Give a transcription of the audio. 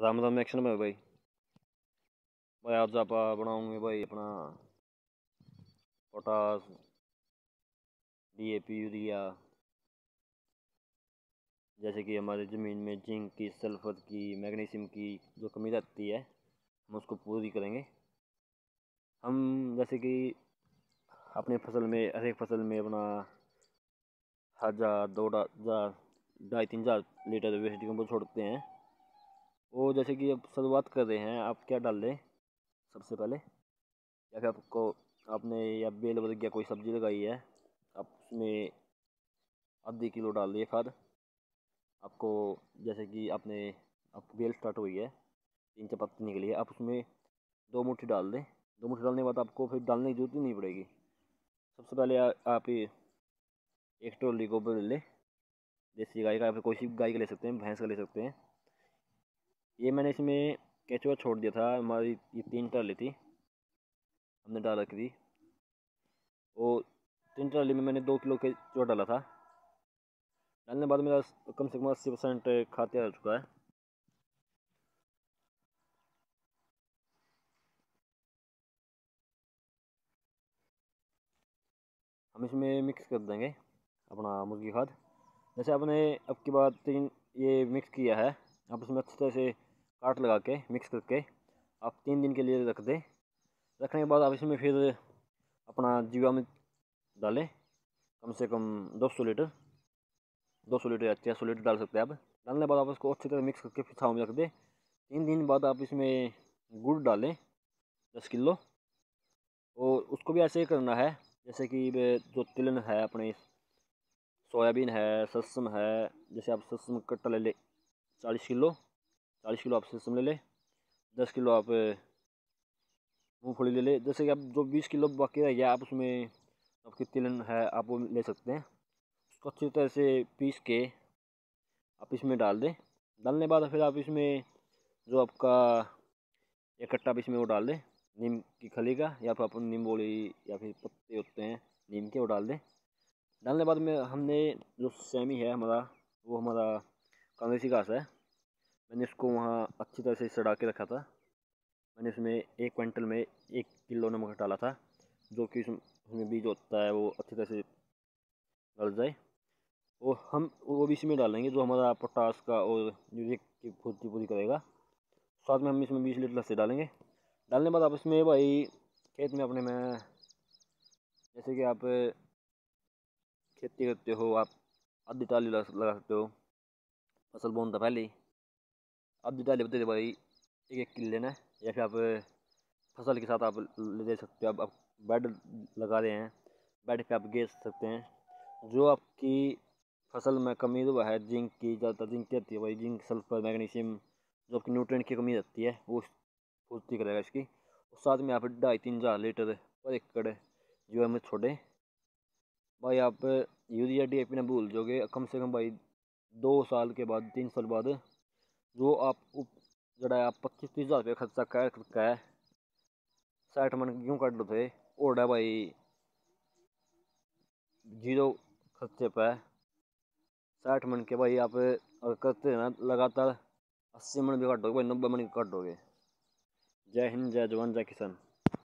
Ram Ram action में भाई। आज आप बनाऊंगे भाई अपना पोटास, डीएपी, यूरिया। जैसे कि हमारी ज़मीन में जिंक की, सल्फर की, मैग्नीशियम की जो कमी रहती है, हम उसको पूरी करेंगे। हम जैसे कि अपने फसल में, हर एक फसल में अपना 1000, 2000, 2500 लीटर वेस्ट डिकम्पोज छोड़ते हैं। वो जैसे कि अब शुरुआत कर रहे हैं, आप क्या डाल दें सबसे पहले, या फिर आपको आपने या बेल वर्ग या कोई सब्जी लगाई है, आप उसमें आधी किलो डाल दिए खाद। आपको जैसे कि आपने आपकी बेल स्टार्ट हुई है, 3 4 पत्ती निकली है, आप उसमें 2 मुट्ठी डाल दें। 2 मुट्ठी डालने के बाद आपको फिर डालने की जरूरत ही नहीं पड़ेगी। सबसे पहले आप ये एक ट्रॉली गोबर ले लें, देसी गाय का या फिर कोई सी गाय का ले सकते हैं, भैंस का ले सकते हैं। ये मैंने इसमें केचुआ छोड़ दिया था, हमारी ये 3 ट्राली थी, हमने डाल रखी थी। वो 3 ट्राली में मैंने 2 किलो केचुआ डाला था। डालने के बाद मेरा कम से कम 80% खाद तैयार हो चुका है। हम इसमें मिक्स कर देंगे अपना मुर्गी खाद। जैसे आपने अब की बात 3 ये मिक्स किया है, आप इसमें अच्छी तरह से काट लगा के मिक्स करके आप 3 दिन के लिए रख दें। रखने के बाद आप इसमें फिर अपना जीवामृत डालें, कम से कम 200 लीटर, 200 लीटर या 600 लीटर डाल सकते हैं आप। डालने के बाद आप उसको अच्छी तरह मिक्स करके फिर छाँव में रख दें। 3 दिन बाद आप इसमें गुड़ डालें 10 किलो, और उसको भी ऐसे ही करना है जैसे कि जो तिलहन है अपने, सोयाबीन है, सरसम है। जैसे आप सरसम कट्टा ले ले 40 किलो, 40 किलो आप सरसम ले ले, 10 किलो आप मूँगफली ले ले। जैसे कि आप जो 20 किलो बाकी रह गया, आप उसमें आपकी तिलहन है आप वो ले सकते हैं। उसको अच्छी तरह से पीस के आप इसमें डाल दें। डालने के बाद फिर आप इसमें जो आपका एक कट्टा आप इसमें वो डाल दें नीम की खली का, या फिर अपन नीम बोली या फिर पत्ते होते हैं नीम के, वो डाल दें। डालने के बाद में हमने जो सेमी है हमारा, वो हमारा कांग्रेसी घास है, मैंने इसको वहाँ अच्छी तरह से सड़ा के रखा था। मैंने उसमें 1 क्विंटल में 1 किलो नमक डाला था, जो कि उसमें बीज होता है वो अच्छी तरह से गल जाए। और हम वो भी इसमें डालेंगे जो हमारा पोटास का और यूरिया की पूर्ति पूरी करेगा। साथ में हम इसमें 20 लीटर लस्सी डालेंगे। डालने के बाद आप इसमें भाई खेत में अपने में, जैसे कि आप खेती करते हो, आप आधी टाली लगा सकते हो। फसल बोने पहले ही आधी टाली बता भाई 1 1 किलो लेना है, या फिर आप फसल के साथ आप ले दे सकते हो। आप बेड लगा रहे हैं, बेड पे आप गेज सकते हैं। जो आपकी फसल में कमी जो है जिंक की, ज़्यादातर जिंक की रहती है भाई, जिंक, सल्फर, मैग्नीशियम, जो आपकी न्यूट्रिएंट की कमी रहती है वो पूर्ति करेगा इसकी। और साथ में आप 2500 3 4 लीटर पर एकड़ जो हमें छोड़े भाई। आप यूरिया डीएपी ना भूल जाओगे कम से कम भाई 2 साल के बाद, 3 साल बाद, जो आप जरा आप 25 30 हज़ार रुपये खर्चा कर है, 60 मन क्यों काट लो थे ओडा भाई, जीरो खर्चे पे 60 मन के भाई। आप अगर करते हैं ना लगातार, 80 मन भी काटोगे भाई, 90 मन काटोगे। जय हिंद, जय जवान, जय किसान।